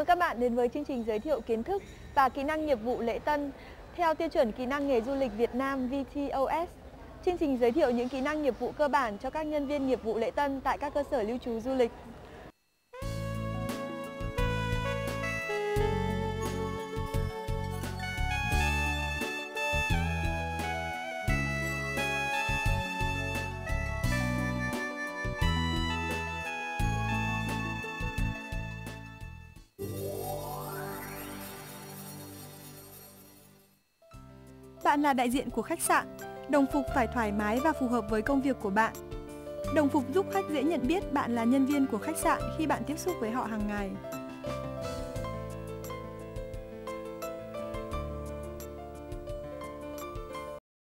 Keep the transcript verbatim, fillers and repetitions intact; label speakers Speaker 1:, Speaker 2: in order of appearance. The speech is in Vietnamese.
Speaker 1: mừng các bạn đến với chương trình giới thiệu kiến thức và kỹ năng nghiệp vụ lễ tân theo tiêu chuẩn kỹ năng nghề du lịch Việt Nam V T O S. Chương trình giới thiệu những kỹ năng nghiệp vụ cơ bản cho các nhân viên nghiệp vụ lễ tân tại các cơ sở lưu trú du lịch. Bạn là đại diện của khách sạn, đồng phục phải thoải mái và phù hợp với công việc của bạn. Đồng phục giúp khách dễ nhận biết bạn là nhân viên của khách sạn khi bạn tiếp xúc với họ hàng ngày.